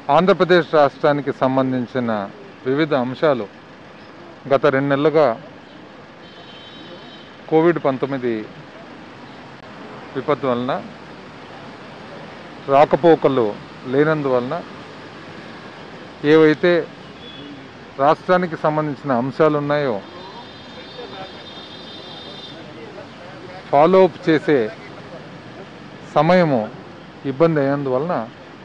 ఆంధ్రప్రదేశ్ రాష్ట్రానికి సంబంధించిన వివిధ అంశాలు గత 2 నెలలుగా కోవిడ్-19 విపత్తు వలన రాకపోకలు లేనందువలన ఏవైతే రాష్ట్రానికి సంబంధించిన అంశాలు ఉన్నాయో ఫాలో అప్ చేసే సమయము ఇబ్బంది అయినందువలన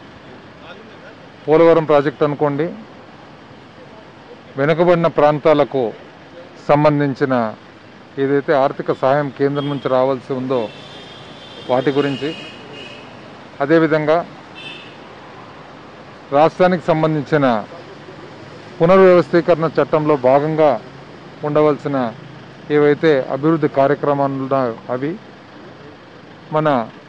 పోలవరం ప్రాజెక్ట్ అనుకోండి, వెనుకబడిన ప్రాంతాలకు సంబంధించిన ఏదైతే ఆర్థిక సహాయం కేంద్రం నుంచి రావాల్సి ఉందో వాటి గురించి, అదేవిధంగా రాష్ట్రానికి సంబంధించిన పునర్వ్యవస్థీకరణ చట్టంలో భాగంగా ఉండవలసిన ఏవైతే అభివృద్ధి కార్యక్రమాలు ఉన్నాయో అవి, మన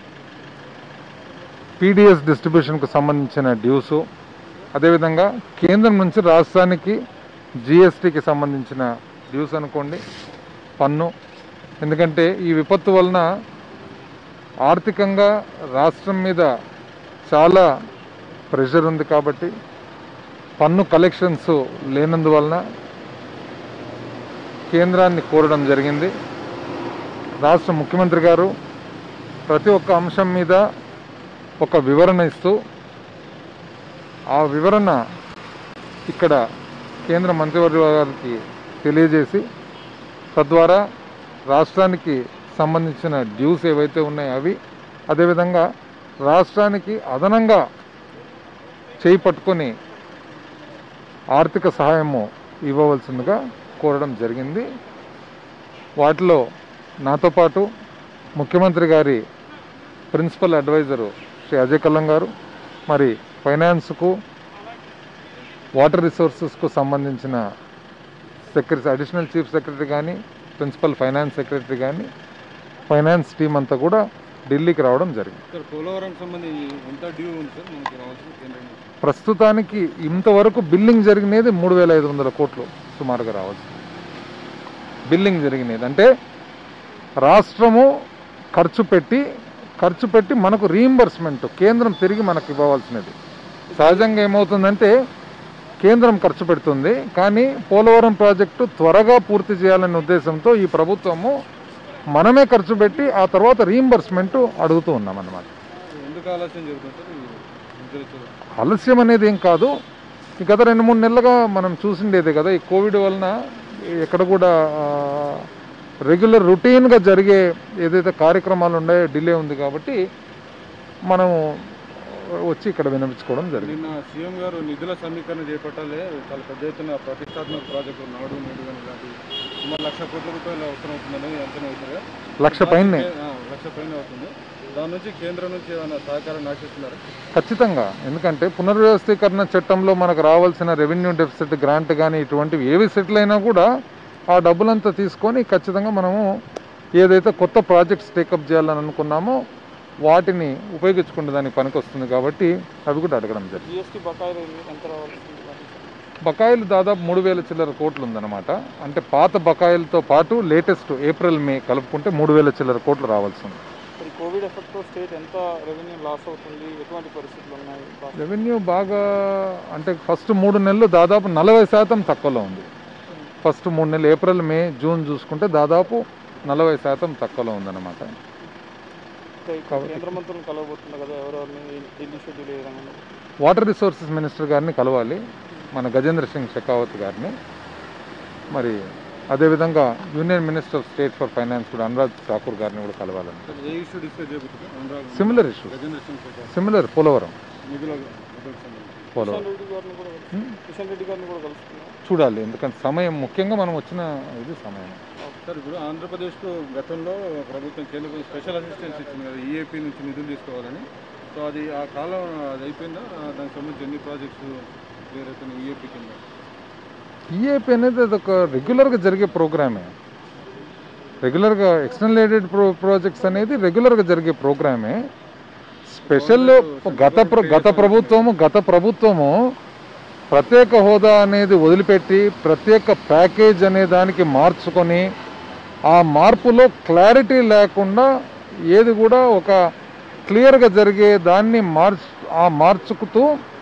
పీడిఎస్ డిస్ట్రిబ్యూషన్కు సంబంధించిన డ్యూసు, అదేవిధంగా కేంద్రం నుంచి రాష్ట్రానికి జిఎస్టీకి సంబంధించిన డ్యూస్ అనుకోండి, పన్ను. ఎందుకంటే ఈ విపత్తు వలన ఆర్థికంగా రాష్ట్రం మీద చాలా ప్రెషర్ ఉంది కాబట్టి పన్ను కలెక్షన్స్ లేనందువలన కేంద్రాన్ని కోరడం జరిగింది. రాష్ట్ర ముఖ్యమంత్రి గారు ప్రతి ఒక్క అంశం మీద ఒక వివరణ ఇస్తూ ఆ వివరణ ఇక్కడ కేంద్ర మంత్రివర్గ గారికి తెలియజేసి తద్వారా రాష్ట్రానికి సంబంధించిన డ్యూస్ ఏవైతే ఉన్నాయో అవి, అదేవిధంగా రాష్ట్రానికి అదనంగా చేయి పట్టుకొని ఆర్థిక సహాయము ఇవ్వవలసిందిగా కోరడం జరిగింది. వాటిలో నాతో పాటు ముఖ్యమంత్రి గారి ప్రిన్సిపల్ అడ్వైజరు శ్రీ అజయ్ కల్లం గారు, మరి ఫైనాన్స్కు, వాటర్ రిసోర్సెస్కు సంబంధించిన సెక్రటరీ, అడిషనల్ చీఫ్ సెక్రటరీ కానీ, ప్రిన్సిపల్ ఫైనాన్స్ సెక్రటరీ కానీ, ఫైనాన్స్ టీం అంతా కూడా ఢిల్లీకి రావడం జరిగింది. ప్రస్తుతానికి ఇంతవరకు బిల్లింగ్ జరిగినది 3,500 కోట్లు సుమారుగా రావాల్సింది. బిల్లింగ్ జరిగినది అంటే రాష్ట్రము ఖర్చు పెట్టి మనకు రీయింబర్స్మెంట్ కేంద్రం తిరిగి మనకు ఇవ్వవలసినది. సహజంగా ఏమవుతుందంటే కేంద్రం ఖర్చు పెడుతుంది, కానీ పోలవరం ప్రాజెక్టు త్వరగా పూర్తి చేయాలనే ఉద్దేశంతో ఈ ప్రభుత్వము మనమే ఖర్చు పెట్టి ఆ తర్వాత రీయింబర్స్మెంట్ అడుగుతూ ఉన్నాం అన్నమాట. ఆలస్యం అనేది ఏం కాదు, గత 2-3 నెలలుగా మనం చూసిండేదే కదా. ఈ కోవిడ్ వలన ఎక్కడ కూడా రెగ్యులర్ రొటీన్గా జరిగే ఏదైతే కార్యక్రమాలు ఉన్నాయో డిలే ఉంది కాబట్టి మనం వచ్చి ఇక్కడ వినిపించుకోవడం జరిగింది. నిన్న సీఎం గారు నిధుల సమీకరణ చేపట్టాలి, చాలా పెద్ద ఎత్తున ప్రతిష్టాత్మక ప్రాజెక్టు నాడు నేడు కానీ ఇలాంటి సుమారు 1,00,000 కోట్ల రూపాయలు అవసరం అవుతుందని అంచనా అవుతుంది. 1,00,000 పైనే అవుతుంది. దాని నుంచి కేంద్రం నుంచి ఏమైనా సహకారాన్ని ఆశిస్తున్నారు? ఖచ్చితంగా. ఎందుకంటే పునర్వ్యవస్థీకరణ చట్టంలో మనకు రావాల్సిన రెవెన్యూ డెఫిసిట్ గ్రాంట్ కానీ ఇటువంటివి ఏవి సెటిల్ అయినా కూడా ఆ డబ్బులంతా తీసుకొని ఖచ్చితంగా మనము ఏదైతే కొత్త ప్రాజెక్ట్స్ టేకప్ చేయాలని అనుకున్నామో వాటిని ఉపయోగించుకునే దానికి పనికి వస్తుంది కాబట్టి అవి కూడా అడగడం జరిగింది. బకాయిలు దాదాపు 3,000 చిల్లర కోట్లు ఉందన్నమాట. అంటే పాత బకాయిలతో పాటు లేటెస్ట్ ఏప్రిల్ మే కలుపుకుంటే 3,000 చిల్లర కోట్లు రావాల్సి ఉంది. కోవిడ్ ఎఫెక్ట్తో స్టేట్ ఎంత రెవెన్యూ లాస్ అవుతుంది, ఎటువంటి పరిస్థితులు ఉన్నాయి? రెవెన్యూ బాగా అంటే ఫస్ట్ 3 నెలలు దాదాపు 40% తక్కువలో ఉంది. ఫస్ట్ 3 నెలలు ఏప్రిల్ మే జూన్ చూసుకుంటే దాదాపు 40% తక్కువలో ఉందన్నమాట. వాటర్ రిసోర్సెస్ మినిస్టర్ గారిని కలవాలి, మన గజేంద్ర సింగ్ షెకావత్ గారిని. మరి అదేవిధంగా union minister of state for finance కూడా అనురాగ్ ఠాకూర్ గారిని కూడా కలవాలని. సిమిలర్ ఇష్యూ, సిమిలర్ పోలవరం చూడాలి. ఎందుకంటే సమయం ముఖ్యంగా మనం వచ్చిన ఇది సమయం. సార్, ఇప్పుడు ఆంధ్రప్రదేశ్కు గతంలో ప్రభుత్వం కేంద్ర స్పెషల్ అసిస్టెన్స్ ఇచ్చింది కదా, ఈఏపీ నుంచి నిధులు తీసుకోవాలని. సో అది ఆ కాలం అది అయిపోయిందా? దానికి సంబంధించి ఎన్ని ప్రాజెక్ట్స్ క్లియర్ అవుతున్నాయి ఈఏపీ కింద? ఈఏపీ అనేది అది ఒక రెగ్యులర్గా జరిగే ప్రోగ్రామే. రెగ్యులర్గా ఎక్స్టర్నల్ ఎయిడెడ్ ప్రాజెక్ట్స్ రెగ్యులర్గా జరిగే ప్రోగ్రామే. స్పెషల్ గత ప్రభుత్వము ప్రత్యేక హోదా అనేది వదిలిపెట్టి ప్రత్యేక ప్యాకేజ్ అనే దానికి మార్చుకొని ఆ మార్పులో క్లారిటీ లేకుండా ఏది కూడా ఒక క్లియర్గా జరిగే దాన్ని మార్చుకుతూ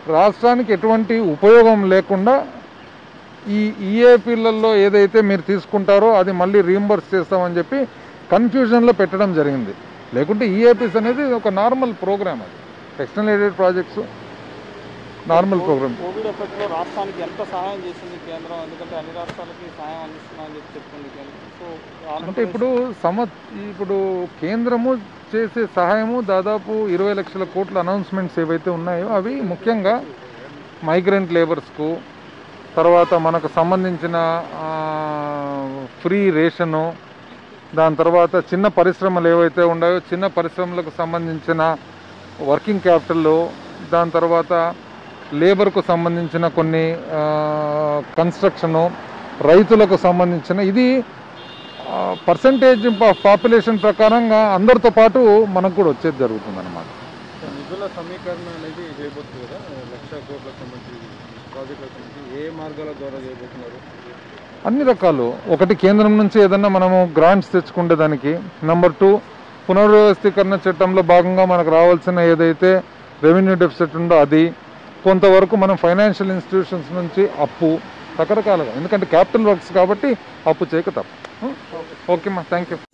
రాష్ట్రానికి ఎటువంటి ఉపయోగం లేకుండా ఈ ఈఏపీలలో ఏదైతే మీరు తీసుకుంటారో అది మళ్ళీ రీయింబర్స్ చేస్తామని చెప్పి కన్ఫ్యూజన్లో పెట్టడం జరిగింది. లేకుంటే ఈఏపీస్ అనేది ఒక నార్మల్ ప్రోగ్రామ్, అది external aided projects normal programme. Covid ఎఫెక్ట్లో రాష్ట్రానికి ఎంత సహాయం చేసింది కేంద్రం? ఎందుకంటే అన్ని రాష్ట్రాలకి సహాయం అందిస్తున్నా అని చెప్పి చెప్తుంది కేంద్రం. సో అంటే ఇప్పుడు కేంద్రము చేసే సహాయము దాదాపు 20 లక్షల కోట్ల అనౌన్స్మెంట్స్ ఏవైతే ఉన్నాయో అవి ముఖ్యంగా మైగ్రెంట్ లేబర్స్కు, తర్వాత మనకు సంబంధించిన ఫ్రీ రేషను, దాని తర్వాత చిన్న పరిశ్రమలు ఏవైతే ఉన్నాయో చిన్న పరిశ్రమలకు సంబంధించిన వర్కింగ్ క్యాపిటల్, దాని తర్వాత లేబర్కు సంబంధించిన కొన్ని కన్స్ట్రక్షను, రైతులకు సంబంధించిన ఇది పర్సంటేజ్ ఆఫ్ పాపులేషన్ ప్రకారంగా అందరితో పాటు మనకు కూడా వచ్చేది జరుగుతుంది అన్నమాట. నిధుల సమీకరణ అనేది చేయబోతుంది కదా, 1,00,000 కోట్లకు సంబంధించి ప్రాజెక్టులకు సంబంధించి ఏ మార్గాల ద్వారా చేయబోతున్నారు? అన్ని రకాలు. ఒకటి కేంద్రం నుంచి ఏదన్నా మనము గ్రాంట్స్ తెచ్చుకుంటే దానికి, నెంబర్ 2 పునర్వ్యవస్థీకరణ చట్టంలో భాగంగా మనకు రావాల్సిన ఏదైతే రెవెన్యూ డెఫిసిట్ ఉందో అది, కొంతవరకు మనం ఫైనాన్షియల్ ఇన్స్టిట్యూషన్స్ నుంచి అప్పు, రకరకాలుగా. ఎందుకంటే క్యాపిటల్ వర్క్స్ కాబట్టి అప్పు చేయక తప్పు. ఓకేమ్మా, థ్యాంక్ యూ.